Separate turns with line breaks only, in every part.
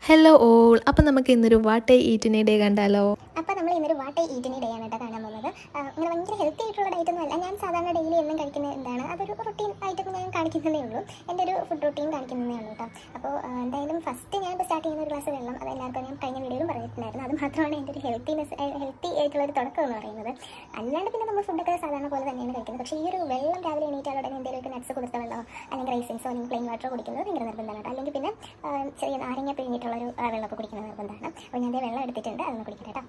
Hello all, അപ്പം നമുക്ക് ഇന്നൊരു വാട്ട് ഈറ്റിനെ ഡേ കണ്ടാലോ?
അപ്പോൾ നമ്മൾ ഇന്നൊരു വാട്ട് ഈറ്റിനി ഡേ ആണ് കേട്ടോ കാണാൻ പോകുന്നത്. അങ്ങനെ ഭയങ്കര ഹെൽത്തി ആയിട്ടുള്ള ഡയറ്റൊന്നും അല്ല. ഞാൻ സാധാരണ ഡെയിലി എന്നും കഴിക്കുന്ന എന്താണ് അതൊരു റൊട്ടീൻ ആയിട്ടൊക്കെ ഞാൻ കാണിക്കുന്നതേ ഉള്ളൂ. എൻ്റെ ഒരു ഫുഡ് റൊട്ടീൻ കാണിക്കുന്നതേ ഉള്ളൂ കേട്ടോ. അപ്പോൾ എന്തായാലും ഫസ്റ്റ് ഞാൻ സ്റ്റാർട്ട് ചെയ്യുന്ന ഒരു ഗ്ലാസ് വെള്ളം, അത് എല്ലാവർക്കും ഞാൻ കഴിഞ്ഞ വീഡിയോയിലും പറഞ്ഞിട്ടുണ്ടായിരുന്നു. അത് മാത്രമാണ് എൻ്റെ ഒരു ഹെൽത്തി ആയിട്ടുള്ളൊരു തുടക്കം എന്ന് പറയുന്നത്. അല്ലാണ്ട് പിന്നെ നമ്മൾ ഫുഡൊക്കെ സാധാരണ പോലെ തന്നെയാണ് കഴിക്കുന്നത്. പക്ഷേ ഈ ഒരു വെള്ളം രാവിലെ എണീറ്റാലുടനെ എന്തെങ്കിലുമൊക്കെ നട്ട്സ് കൊടുത്ത വെള്ളമോ അല്ലെങ്കിൽ റൈസിൻസോ അല്ലെങ്കിൽ പ്ലെയിൻ വാട്ടറോ കുടിക്കുന്നത് ഭയങ്കര നിർബന്ധമാണ്. അല്ലെങ്കിൽ പിന്നെ ചെറിയ നാരങ്ങ പിഴിഞ്ഞിട്ടുള്ളൊരു വെള്ളമൊക്കെ കുടിക്കുന്നത് നിർബന്ധമാണ്. അപ്പോൾ ഞാൻ വെള്ളം എടുത്തിട്ടുണ്ട്, അതൊന്ന് കുടിക്കട്ടെ കേട്ടോ.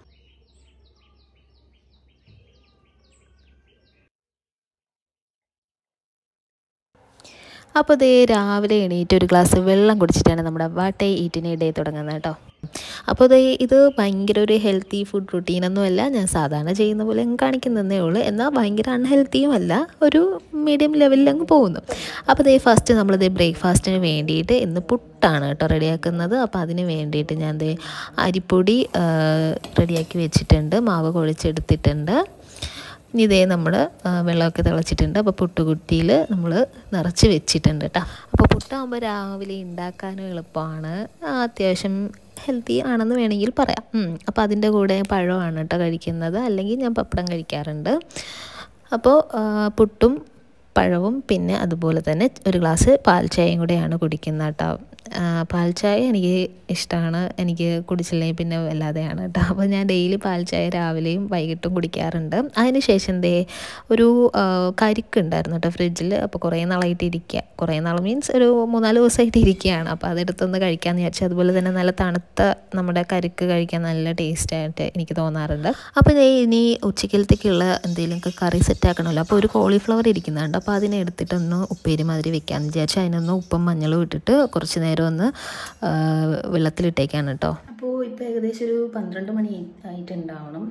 അപ്പോൾ ഇതേ രാവിലെ എണീറ്റ് ഒരു ഗ്ലാസ് വെള്ളം കുടിച്ചിട്ടാണ് നമ്മുടെ വാട്ട് ഈറ്റിനെ ഡേ തുടങ്ങുന്നത് കേട്ടോ. അപ്പോൾ ഇത് ഭയങ്കര ഒരു ഹെൽത്തി ഫുഡ് റുട്ടീനൊന്നുമല്ല, ഞാൻ സാധാരണ ചെയ്യുന്ന പോലെ കാണിക്കുന്നതേ ഉള്ളൂ. എന്നാൽ ഭയങ്കര അൺഹെൽത്തിയും അല്ല, ഒരു മീഡിയം ലെവലിൽ അങ്ങ് പോകുന്നു. അപ്പോൾ ഫസ്റ്റ് നമ്മളിത് ബ്രേക്ക്ഫാസ്റ്റിന് വേണ്ടിയിട്ട് ഇന്ന് പുട്ടാണ് കേട്ടോ റെഡിയാക്കുന്നത്. അപ്പോൾ അതിന് വേണ്ടിയിട്ട് ഞാൻ അരിപ്പൊടി റെഡിയാക്കി വെച്ചിട്ടുണ്ട്, മാവ് കുഴച്ചെടുത്തിട്ടുണ്ട്. ഇനി നമ്മൾ വെള്ളമൊക്കെ തിളച്ചിട്ടുണ്ട്. അപ്പോൾ പുട്ടുകുറ്റിയിൽ നമ്മൾ നിറച്ച് വെച്ചിട്ടുണ്ട് കേട്ടോ. അപ്പോൾ പുട്ടാകുമ്പോൾ രാവിലെ ഉണ്ടാക്കാനും എളുപ്പമാണ്, അത്യാവശ്യം ഹെൽത്തി ആണെന്ന് വേണമെങ്കിൽ പറയാം. അപ്പോൾ അതിൻ്റെ കൂടെ പഴമാണ് കേട്ടോ കഴിക്കുന്നത്, അല്ലെങ്കിൽ ഞാൻ പപ്പടം കഴിക്കാറുണ്ട്. അപ്പോൾ പുട്ടും പഴവും പിന്നെ അതുപോലെ തന്നെ ഒരു ഗ്ലാസ് പാൽ ചായയും കൂടെയാണ് കുടിക്കുന്നത് കേട്ടോ. പാൽ ചായ എനിക്ക് ഇഷ്ടമാണ്, എനിക്ക് കുടിച്ചില്ലെങ്കിൽ പിന്നെ വല്ലാതെയാണ് കേട്ടോ. അപ്പോൾ ഞാൻ ഡെയിലി പാൽ ചായ രാവിലെയും വൈകിട്ടും കുടിക്കാറുണ്ട്. അതിന് ശേഷം ഒരു കരിക്കുണ്ടായിരുന്നു കേട്ടോ ഫ്രിഡ്ജിൽ. അപ്പോൾ കുറേ നാളായിട്ട് ഇരിക്കുക, കുറേ നാൾ മീൻസ് ഒരു 3-4 ദിവസമായിട്ട് ഇരിക്കുകയാണ്. അപ്പോൾ അതെടുത്തൊന്ന് കഴിക്കാമെന്ന് വിചാരിച്ചു. അതുപോലെ തന്നെ നല്ല തണുത്ത നമ്മുടെ കരിക്ക് കഴിക്കാൻ നല്ല ടേസ്റ്റായിട്ട് എനിക്ക് തോന്നാറുണ്ട്. അപ്പോൾ ഇനി ഉച്ചക്കലത്തേക്കുള്ള എന്തെങ്കിലുമൊക്കെ കറി സെറ്റാക്കണമല്ലോ. അപ്പോൾ ഒരു കോളിഫ്ലവർ ഇരിക്കുന്നുണ്ട്, അപ്പോൾ അതിനെ എടുത്തിട്ടൊന്ന് ഉപ്പേരി മാതിരി വെക്കാമെന്ന് വിചാരിച്ചു. അതിനൊന്ന് ഉപ്പും മഞ്ഞളും ഇട്ടിട്ട് കുറച്ച് നേരം ഒന്ന് വെള്ളത്തിലിട്ടേക്കാണ് കേട്ടോ. അപ്പോൾ ഇപ്പോൾ ഏകദേശം ഒരു 12 മണി ആയിട്ടുണ്ടാവണം.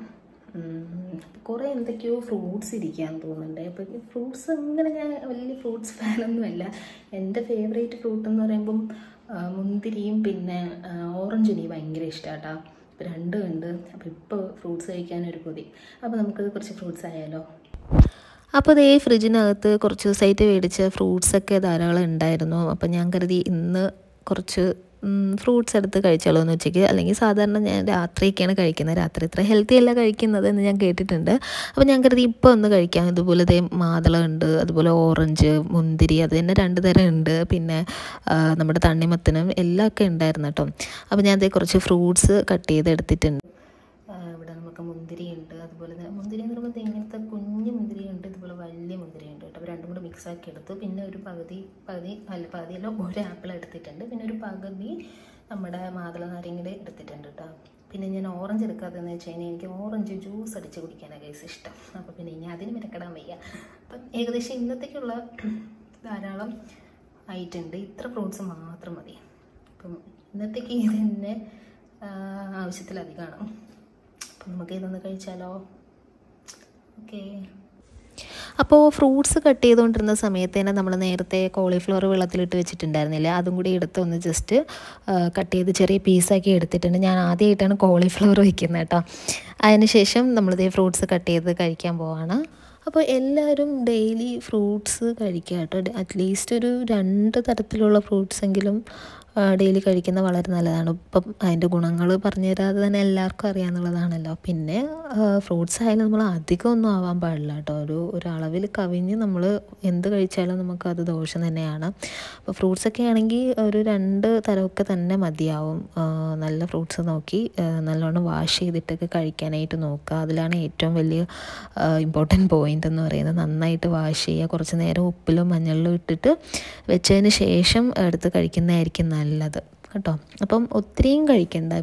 കുറേ എന്തൊക്കെയോ ഫ്രൂട്ട്സ് ഇരിക്കാൻ തോന്നുന്നുണ്ട്. അപ്പോൾ ഫ്രൂട്ട്സ് അങ്ങനെ ഞാൻ വലിയ ഫ്രൂട്ട്സ് ഫാനൊന്നുമല്ല. എൻ്റെ ഫേവറേറ്റ് ഫ്രൂട്ട് എന്ന് പറയുമ്പം മുന്തിരിയും പിന്നെ ഓറഞ്ചും എനിക്ക് ഭയങ്കര ഇഷ്ടമാണ് കേട്ടോ. ഇപ്പോൾ രണ്ടും ഉണ്ട്. അപ്പോൾ ഇപ്പോൾ ഫ്രൂട്ട്സ് കഴിക്കാനൊരു കൊതി. അപ്പോൾ നമുക്ക് കുറച്ച് ഫ്രൂട്ട്സ് ആയാലോ. അപ്പോൾ ഫ്രിഡ്ജിനകത്ത് കുറച്ച് ദിവസമായിട്ട് മേടിച്ച ഫ്രൂട്ട്സൊക്കെ ധാരാളം ഉണ്ടായിരുന്നു. അപ്പോൾ ഞാൻ കരുതി ഇന്ന് കുറച്ച് ഫ്രൂട്ട്സ് എടുത്ത് കഴിച്ചാലോ എന്ന് ഉച്ചയ്ക്ക്. അല്ലെങ്കിൽ സാധാരണ ഞാൻ രാത്രിയൊക്കെയാണ് കഴിക്കുന്നത്, രാത്രി ഇത്ര ഹെൽത്തി അല്ല കഴിക്കുന്നത് എന്ന് ഞാൻ കേട്ടിട്ടുണ്ട്. അപ്പോൾ ഞാൻ കരുതി ഇപ്പോൾ ഒന്ന് കഴിക്കാം. ഇതുപോലെ മാതളം ഉണ്ട്, അതുപോലെ ഓറഞ്ച്, മുന്തിരി, അത് തന്നെ 2 തരം ഉണ്ട്. പിന്നെ നമ്മുടെ തണ്ണിമത്തനും എല്ലാം ഒക്കെ ഉണ്ടായിരുന്നു കേട്ടോ. അപ്പോൾ ഞാൻ കുറച്ച് ഫ്രൂട്ട്സ് കട്ട് ചെയ്ത് എടുത്തിട്ടുണ്ട്. ഇവിടെ നമുക്ക് മുന്തിരി ഉണ്ട്, അതുപോലെ തന്നെ മുന്തിരി എന്ന് പറയുമ്പോൾ ഇങ്ങനത്തെ കുഞ്ഞു മുന്തിരി ഉണ്ട്, ഇതുപോലെ വലിയ മുന്തിരി ഉണ്ട് കേട്ടോ. അപ്പോൾ രണ്ടും കൂടെ മിക്സാക്കി എടുത്തു. പിന്നെ ഒരു പകുതിയല്ല ഒരു ആപ്പിൾ എടുത്തിട്ടുണ്ട്. പിന്നെ ഒരു പകുതി നമ്മുടെ മാതള നാരങ്ങയുടെ എടുത്തിട്ടുണ്ട് കേട്ടോ. പിന്നെ ഞാൻ ഓറഞ്ച് എടുക്കാത്തതെന്ന് വെച്ച് കഴിഞ്ഞാൽ എനിക്ക് ഓറഞ്ച് ജ്യൂസ് അടിച്ച് കുടിക്കാനാണ് ഗൈസ് ഇഷ്ടം. അപ്പോൾ പിന്നെ ഇനി അതിന് മെനക്കെടാൻ വയ്യ. അപ്പം ഏകദേശം ഇന്നത്തേക്കുള്ള ധാരാളം ആയിട്ടുണ്ട്. ഇത്ര ഫ്രൂട്ട്സ് മാത്രം മതി. അപ്പം ഇന്നത്തേക്ക് ഇത് തന്നെ ആവശ്യത്തിലധികമാണ്. അപ്പം നമുക്ക് ഇതൊന്ന് കഴിച്ചാലോ. ഓക്കെ. അപ്പോൾ ഫ്രൂട്ട്സ് കട്ട് ചെയ്തുകൊണ്ടിരുന്ന സമയത്ത് തന്നെ നമ്മൾ നേരത്തെ കോളിഫ്ലവർ വെള്ളത്തിലിട്ട് വെച്ചിട്ടുണ്ടായിരുന്നില്ല, അതും കൂടി എടുത്ത് ഒന്ന് ജസ്റ്റ് കട്ട് ചെയ്ത് ചെറിയ പീസാക്കി എടുത്തിട്ടുണ്ട്. ഞാൻ ആദ്യമായിട്ടാണ് കോളിഫ്ലവർ വയ്ക്കുന്നത് കേട്ടോ. അതിന് ശേഷം നമ്മളിതേ ഫ്രൂട്ട്സ് കട്ട് ചെയ്ത് കഴിക്കാൻ പോവാണ്. അപ്പോൾ എല്ലാവരും ഡെയിലി ഫ്രൂട്ട്സ് കഴിക്കുക കേട്ടോ. അറ്റ്ലീസ്റ്റ് ഒരു 2 തരത്തിലുള്ള ഫ്രൂട്ട്സെങ്കിലും ഡെയിലി കഴിക്കുന്നത് വളരെ നല്ലതാണ്. ഇപ്പം അതിൻ്റെ ഗുണങ്ങൾ പറഞ്ഞു തരാതെ തന്നെ എല്ലാവർക്കും അറിയാമെന്നുള്ളതാണല്ലോ. പിന്നെ ഫ്രൂട്ട്സ് ആയാലും നമ്മൾ അധികമൊന്നും ആവാൻ പാടില്ല കേട്ടോ. ഒരളവിൽ കവിഞ്ഞ് നമ്മൾ എന്ത് കഴിച്ചാലും നമുക്കത് ദോഷം തന്നെയാണ്. അപ്പോൾ ഫ്രൂട്ട്സൊക്കെ ആണെങ്കിൽ ഒരു 2 തരമൊക്കെ തന്നെ മതിയാവും. നല്ല ഫ്രൂട്ട്സ് നോക്കി നല്ലോണം വാഷ് ചെയ്തിട്ടൊക്കെ കഴിക്കാനായിട്ട് നോക്കുക. അതിലാണ് ഏറ്റവും വലിയ ഇമ്പോർട്ടൻറ്റ് പോയിൻ്റ് എന്ന് പറയുന്നത്. നന്നായിട്ട് വാഷ് ചെയ്യുക, കുറച്ച് നേരം ഉപ്പിലും മഞ്ഞളിലും ഇട്ടിട്ട് വെച്ചതിന് ശേഷം എടുത്ത് കഴിക്കുന്നതായിരിക്കും നല്ലത് കേട്ടോ. അപ്പം ഒത്തിരിയും കഴിക്കണ്ട.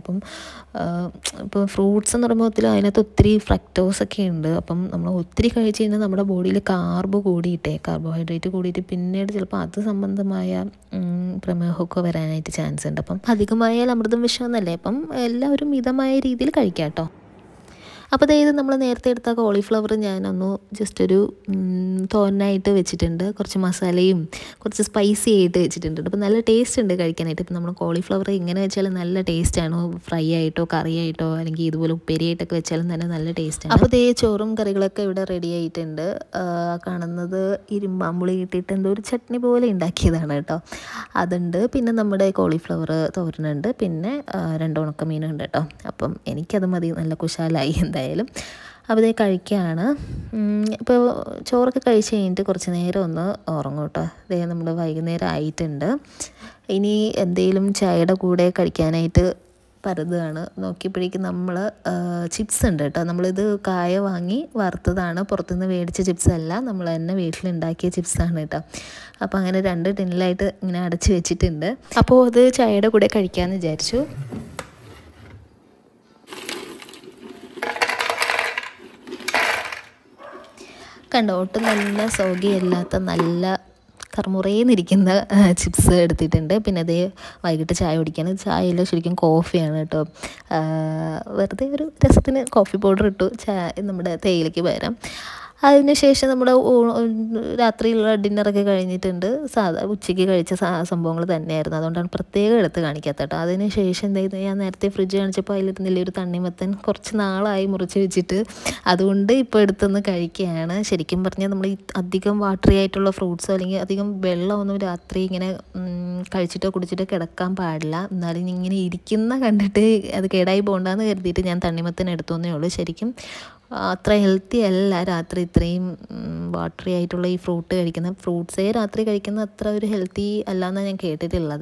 ഇപ്പോൾ ഫ്രൂട്ട്സ് എന്ന് പറയുമ്പോൾ അതിനകത്ത് ഒത്തിരി ഫ്രക്ടോസൊക്കെ ഉണ്ട്. അപ്പം നമ്മൾ ഒത്തിരി കഴിച്ച് കഴിഞ്ഞാൽ നമ്മുടെ ബോഡിയിൽ കാർബോഹൈഡ്രേറ്റ് കൂടിയിട്ട് പിന്നീട് ചിലപ്പോൾ അത് സംബന്ധമായ പ്രമേഹമൊക്കെ വരാനായിട്ട് ചാൻസ് ഉണ്ട്. അപ്പം അധികമായാൽ അമൃതം വിഷം എന്നല്ലേ. അപ്പം എല്ലാവരും മിതമായ രീതിയിൽ കഴിക്കാം കേട്ടോ. അപ്പോൾ അതായത് നമ്മൾ നേരത്തെ എടുത്ത കോളിഫ്ലവർ ഞാനൊന്ന് ജസ്റ്റ് ഒരു തോരനായിട്ട് വെച്ചിട്ടുണ്ട്. കുറച്ച് മസാലയും കുറച്ച് സ്പൈസി ആയിട്ട് വെച്ചിട്ടുണ്ട്. അപ്പോൾ നല്ല ടേസ്റ്റ് ഉണ്ട് കഴിക്കാനായിട്ട്. ഇപ്പോൾ നമ്മൾ കോളിഫ്ലവർ ഇങ്ങനെ വെച്ചാൽ നല്ല ടേസ്റ്റാണ്. ഫ്രൈ ആയിട്ടോ കറി ആയിട്ടോ അല്ലെങ്കിൽ ഇതുപോലെ ഉപ്പേരിയായിട്ടൊക്കെ വെച്ചാലും തന്നെ നല്ല ടേസ്റ്റാണ്. അപ്പോൾ ദേ ചോറും കറികളൊക്കെ ഇവിടെ റെഡി ആയിട്ടുണ്ട്. കാണുന്നത് ഇരുമ്പാമ്പുളി ഇട്ടിട്ട് എന്തോ ഒരു ചട്നി പോലെ ഉണ്ടാക്കിയതാണ് കേട്ടോ. അതുണ്ട്. പിന്നെ നമ്മുടെ കോളിഫ്ലവർ തോരനുണ്ട്. പിന്നെ 2 ഉണക്കമീനുണ്ട് കേട്ടോ. അപ്പം എനിക്കത് മതി, നല്ല കുശാലായി എന്തായാലും. അപ്പോൾ ഇതേ കഴിക്കുകയാണ്. ഇപ്പോൾ ചോറൊക്കെ കഴിച്ച് കഴിഞ്ഞിട്ട് കുറച്ച് നേരം ഒന്ന് ഉറങ്ങും കേട്ടോ. ഇതേ നമ്മൾ വൈകുന്നേരം ആയിട്ടുണ്ട്. ഇനി എന്തെങ്കിലും ചായയുടെ കൂടെ കഴിക്കാനായിട്ട് പരതുകയാണ്. നോക്കിയപ്പോഴേക്കും നമ്മൾ ചിപ്സ് ഉണ്ട് കേട്ടോ. നമ്മളിത് കായ വാങ്ങി വറുത്തതാണ്, പുറത്തുനിന്ന് മേടിച്ച ചിപ്സ് അല്ല, നമ്മൾ തന്നെ വീട്ടിലുണ്ടാക്കിയ ചിപ്സാണ് കേട്ടോ. അപ്പോൾ അങ്ങനെ 2 ടിന്നിലായിട്ട് ഇങ്ങനെ അടച്ച് വെച്ചിട്ടുണ്ട്. അപ്പോൾ അത് ചായയുടെ കൂടെ കഴിക്കാമെന്ന് വിചാരിച്ചു. കണ്ടോ, ഒട്ടും നല്ല സൗകര്യമില്ലാത്ത നല്ല കർമുറേന്നിരിക്കുന്ന ചിപ്സ് എടുത്തിട്ടുണ്ട്. പിന്നെ അതേ വൈകിട്ട് ചായ കുടിക്കാൻ, ചായയിൽ ശരിക്കും കോഫിയാണ് കേട്ടോ. വെറുതെ ഒരു രസത്തിന് കോഫി പൗഡർ ഇട്ടു നമ്മുടെ തേയിലയ്ക്ക് പകരം. അതിനുശേഷം നമ്മുടെ രാത്രിയിലുള്ള ഡിന്നറൊക്കെ കഴിഞ്ഞിട്ടുണ്ട്. ഉച്ചയ്ക്ക് കഴിച്ച സംഭവങ്ങൾ തന്നെയായിരുന്നു, അതുകൊണ്ടാണ് പ്രത്യേകം എടുത്ത് കാണിക്കാത്ത കേട്ടോ. അതിനുശേഷം എന്തായിരുന്നു, ഞാൻ നേരത്തെ ഫ്രിഡ്ജ് കാണിച്ചപ്പോൾ അതിലിരുന്നില്ല ഒരു തണ്ണിമത്തൻ, കുറച്ച് നാളായി മുറിച്ച് വെച്ചിട്ട്, അതുകൊണ്ട് ഇപ്പോൾ എടുത്തൊന്ന് കഴിക്കുകയാണ്. ശരിക്കും പറഞ്ഞാൽ നമ്മൾ ഈ അധികം വാട്ടറി ആയിട്ടുള്ള ഫ്രൂട്ട്സോ അല്ലെങ്കിൽ അധികം വെള്ളമൊന്നും രാത്രി ഇങ്ങനെ കഴിച്ചിട്ടോ കുടിച്ചിട്ടോ കിടക്കാൻ പാടില്ല. എന്നാലും ഇങ്ങനെ ഇരിക്കുന്ന കണ്ടിട്ട് അത് കേടായി പോകണ്ടെന്ന് കരുതിയിട്ട് ഞാൻ തണ്ണിമത്തൻ എടുത്തോന്നേ ഉള്ളൂ. ശരിക്കും അത്ര ഹെൽത്തി അല്ല രാത്രി ഇത്രയും വാട്ടറി ആയിട്ടുള്ള ഈ ഫ്രൂട്ട്സേ രാത്രി കഴിക്കുന്ന അത്ര ഒരു ഹെൽത്തി അല്ലാന്നാണ് ഞാൻ കേട്ടിട്ടുള്ളത്.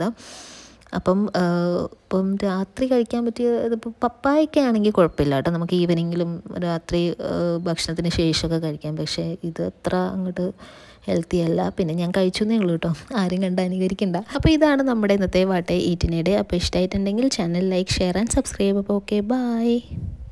ഇപ്പം രാത്രി കഴിക്കാൻ പറ്റിയ ഇതിപ്പോൾ പപ്പായൊക്കെ ആണെങ്കിൽ കുഴപ്പമില്ല കേട്ടോ, നമുക്ക് ഈവനിങ്ങിലും രാത്രി ഭക്ഷണത്തിന് ശേഷമൊക്കെ കഴിക്കാം. പക്ഷേ ഇത് അത്ര അങ്ങോട്ട് ഹെൽത്തി അല്ല. പിന്നെ ഞാൻ കഴിച്ചെന്നേ ഉള്ളൂ കേട്ടോ, ആരും കണ്ട് അനുകരിക്കണ്ട. അപ്പോൾ ഇതാണ് നമ്മുടെ ഇന്നത്തെ വാട്ടേ ഈറ്റിനിടെ. അപ്പോൾ ഇഷ്ടമായിട്ടുണ്ടെങ്കിൽ channel like, share and subscribe. അപ്പോൾ ഓക്കെ, ബൈ.